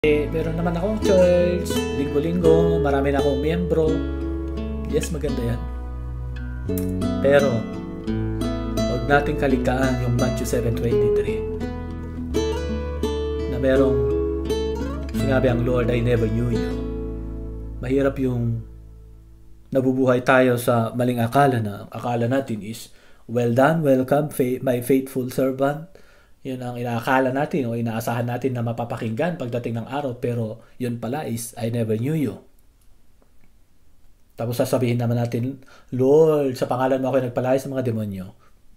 Meron naman akong church, linggo-linggo, marami na akong miyembro. Yes, maganda yan. Pero, huwag nating kaligtaan yung Matthew 7:23 na merong sinabi ang Lord, I never knew you. Mahirap yung nabubuhay tayo sa maling akala na akala natin is, well done, welcome, my faithful servant. Yun ang inaakala natin o inaasahan natin na mapapakinggan pagdating ng araw, pero yun pala is, I never knew you. Tapos sasabihin naman natin, Lord, sa pangalan mo ako ay nagpalaya sa mga demonyo.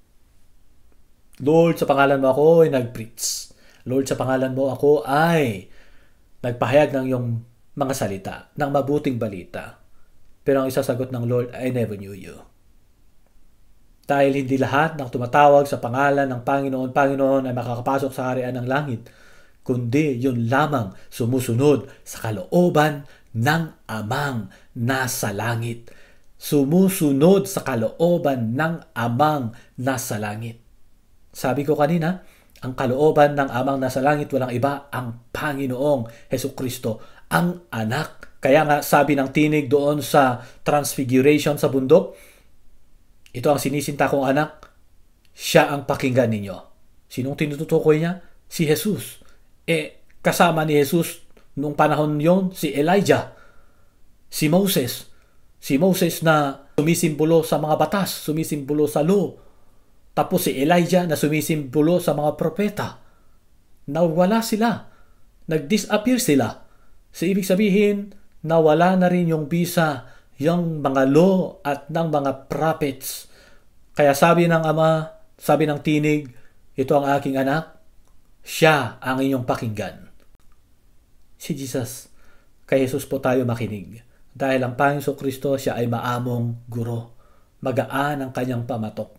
Lord, sa pangalan mo ako ay nag-preach. Lord, sa pangalan mo ako ay nagpahayag ng iyong mga salita, ng mabuting balita. Pero ang isasagot ng Lord, I never knew you. Dahil hindi lahat ng tumatawag sa pangalan ng Panginoon ay makakapasok sa harian ng langit, kundi yun lamang sumusunod sa kalooban ng Amang nasa langit. Sumusunod sa kalooban ng Amang nasa langit. Sabi ko kanina, ang kalooban ng Amang nasa langit walang iba, ang Panginoong Hesukristo, ang anak. Kaya nga sabi ng tinig doon sa Transfiguration sa bundok, ito ang sinisinta kong anak, siya ang pakinggan ninyo. Sinong tinutukoy niya? Si Jesus. Kasama ni Jesus nung panahon yon si Elijah, si Moses. Si Moses na sumisimbolo sa mga batas, sumisimbolo sa law. Tapos si Elijah na sumisimbolo sa mga propeta. Nawala sila. Nag-disappear sila. So ibig sabihin, nawala na rin yung bisa yung mga law at ng mga prophets. Kaya sabi ng Ama, sabi ng tinig, ito ang aking anak, siya ang inyong pakinggan. Si Jesus, kay Jesus po tayo makinig. Dahil ang Panginoon Kristo, siya ay maamong guro. Magaan ang kanyang pamatok.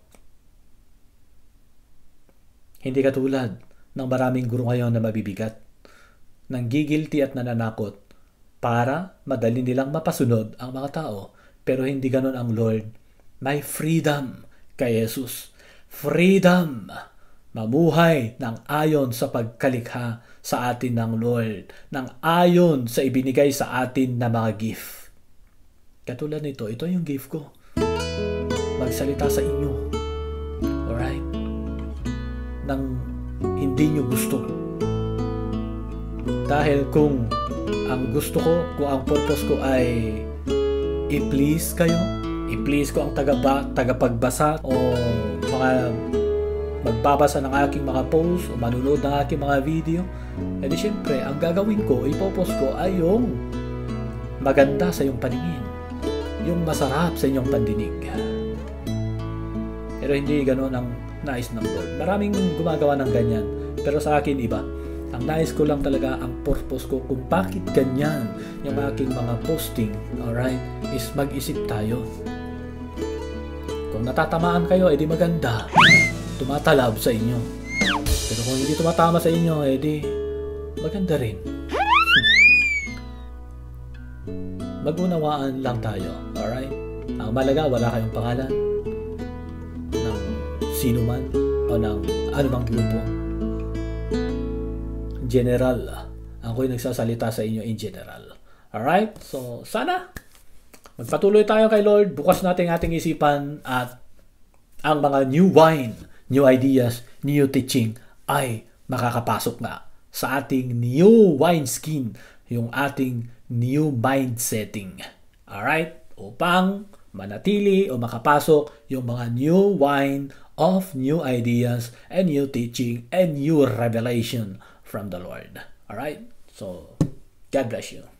Hindi katulad ng maraming guro ngayon na mabibigat, nanggigilty at nananakot, para madali nilang mapasunod ang mga tao. Pero hindi ganon ang Lord. May freedom kay Jesus. Freedom. Mamuhay ng ayon sa pagkalikha sa atin ng Lord. Ng ayon sa ibinigay sa atin na mga gift. Katulad nito, ito yung gift ko. Magsalita sa inyo. Alright? Nang hindi nyo gusto. Dahil kung ang gusto ko, kung ang purpose ko ay i-please kayo, i-please ko ang tagapagbasa o mga magbabasa ng aking mga post o manunood ng aking mga video, edi syempre, ang gagawin ko, ipopost ko ay yung maganda sa iyong paningin, yung masarap sa inyong pandinig. Pero hindi ganoon ang nais ng Lord. Maraming gumagawa ng ganyan, pero sa akin iba. Ang nais ko lang talaga, ang purpose ko kung bakit ganyan yung aking mga posting, alright, is mag-isip tayo. Kung natatamaan kayo, edi maganda. Tumatalab sa inyo. Pero kung hindi tumatama sa inyo, edi maganda rin. Mag-unawaan lang tayo, alright? Ang malaga, wala kayong pangalan ng sino man o ng anumang grupo. General. Ako'y nagsasalita sa inyo in general. Alright? So, sana magpatuloy tayo kay Lord. Bukas natin ating isipan at ang mga new wine, new ideas, new teaching ay makakapasok nga sa ating new wine skin, yung ating new mind setting. Alright? Upang manatili o makapasok yung mga new wine of new ideas and new teaching and new revelation from the Lord. Alright? So, God bless you.